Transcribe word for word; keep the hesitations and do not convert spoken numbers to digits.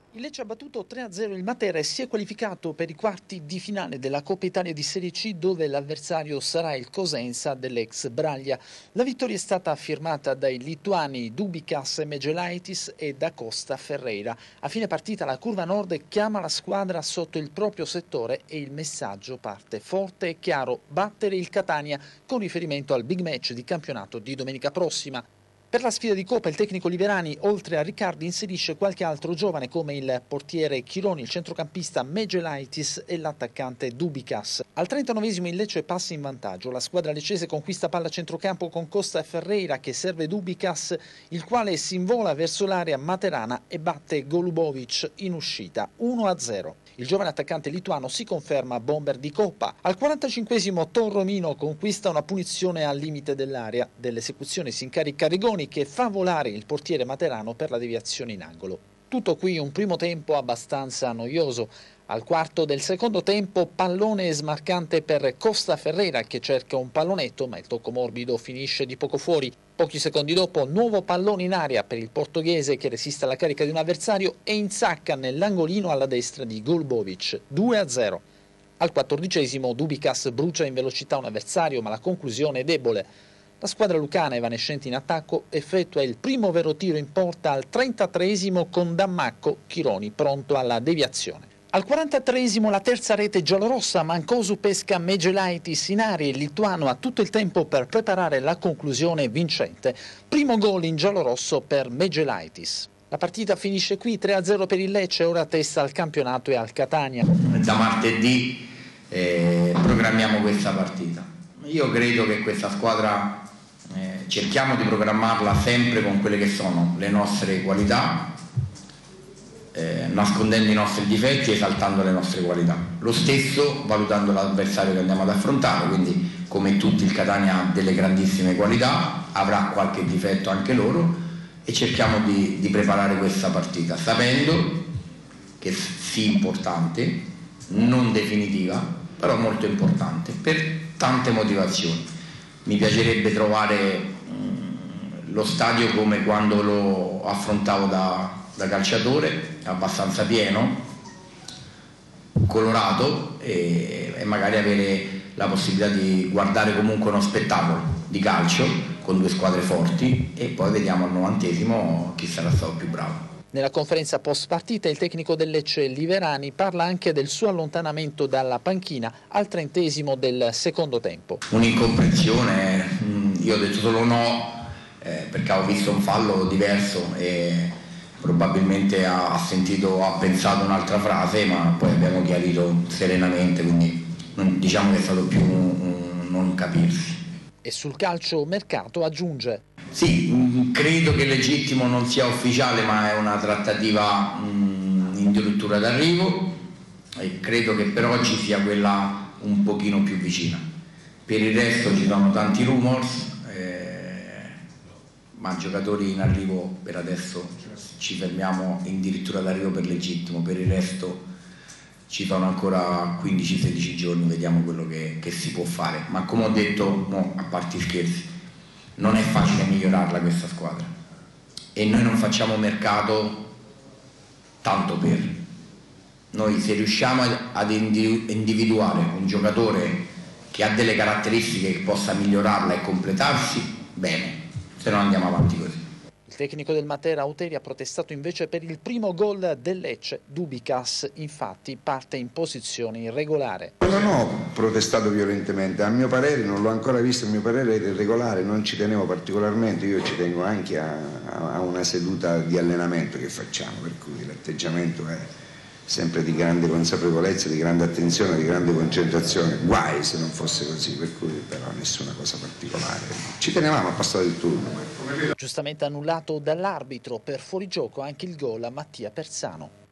Il Lecce ha battuto tre a zero il Matera e si è qualificato per i quarti di finale della Coppa Italia di Serie C, dove l'avversario sarà il Cosenza dell'ex Braglia. La vittoria è stata firmata dai lituani Dubikas Megelaitis e da Costa Ferreira. A fine partita la curva nord chiama la squadra sotto il proprio settore e il messaggio parte forte e chiaro: battere il Catania, con riferimento al big match di campionato di domenica prossima. Per la sfida di Coppa il tecnico Liverani, oltre a Riccardi, inserisce qualche altro giovane come il portiere Chironi, il centrocampista Megelaitis e l'attaccante Dubikas. Al trentanovesimo il Lecce passa in vantaggio. La squadra leccese conquista palla a centrocampo con Costa Ferreira che serve Dubikas, il quale si invola verso l'area materana e batte Golubovic in uscita uno a zero. Il giovane attaccante lituano si conferma bomber di Coppa. Al quarantacinquesimo Torromino conquista una punizione al limite dell'area. Dell'esecuzione si incarica Rigoni che fa volare il portiere materano per la deviazione in angolo. Tutto qui un primo tempo abbastanza noioso. Al quarto del secondo tempo pallone smarcante per Costa Ferreira che cerca un pallonetto, ma il tocco morbido finisce di poco fuori. Pochi secondi dopo nuovo pallone in aria per il portoghese che resiste alla carica di un avversario e insacca nell'angolino alla destra di Golubovic, due a zero. Al quattordicesimo Dubikas brucia in velocità un avversario, ma la conclusione è debole. La squadra lucana, evanescente in attacco, effettua il primo vero tiro in porta al trentatreesimo con Dammacco Chironi pronto alla deviazione. Al quarantatreesimo la terza rete giallorossa, Mancosu pesca Megelaitis in aria, il lituano ha tutto il tempo per preparare la conclusione vincente. Primo gol in giallorosso per Megelaitis. La partita finisce qui, tre a zero per il Lecce, ora testa al campionato e al Catania. Da martedì eh, programmiamo questa partita. Io credo che questa squadra eh, cerchiamo di programmarla sempre con quelle che sono le nostre qualità, Eh, nascondendo i nostri difetti e esaltando le nostre qualità. Lo stesso valutando l'avversario che andiamo ad affrontare, quindi come tutti il Catania ha delle grandissime qualità, avrà qualche difetto anche loro e cerchiamo di, di preparare questa partita sapendo che sì, importante, non definitiva, però molto importante per tante motivazioni. Mi piacerebbe trovare mh, lo stadio come quando lo affrontavo da da calciatore, abbastanza pieno, colorato e, e magari avere la possibilità di guardare comunque uno spettacolo di calcio con due squadre forti e poi vediamo al novantesimo chi sarà stato più bravo. Nella conferenza post partita il tecnico del Lecce Liverani parla anche del suo allontanamento dalla panchina al trentesimo del secondo tempo. Un'incomprensione, io ho detto solo no eh, perché ho visto un fallo diverso e probabilmente ha sentito, ha pensato un'altra frase, ma poi abbiamo chiarito serenamente, quindi diciamo che è stato più un, un non capirsi. E sul calcio mercato aggiunge: sì, credo che legittimo non sia ufficiale, ma è una trattativa mh, in dirittura d'arrivo e credo che per oggi sia quella un pochino più vicina. Per il resto ci sono tanti rumors, ma giocatori in arrivo per adesso ci fermiamo in dirittura d'arrivo per legittimo, per il resto ci sono ancora quindici sedici giorni, vediamo quello che, che si può fare, ma come ho detto, no, a parte i scherzi, non è facile migliorarla questa squadra e noi non facciamo mercato tanto per noi. Se riusciamo ad individuare un giocatore che ha delle caratteristiche che possa migliorarla e completarsi, bene, se no andiamo avanti così. Il tecnico del Matera Auteri ha protestato invece per il primo gol del Lecce. Dubikas infatti parte in posizione irregolare. Non ho protestato violentemente, a mio parere non l'ho ancora visto, a mio parere era irregolare, non ci tenevo particolarmente, io ci tengo anche a, a una seduta di allenamento che facciamo, per cui l'atteggiamento è sempre di grande consapevolezza, di grande attenzione, di grande concentrazione, guai se non fosse così, per cui però nessuna cosa particolare. Ci tenevamo a passare il turno. Giustamente annullato dall'arbitro per fuorigioco anche il gol a Mattia Persano.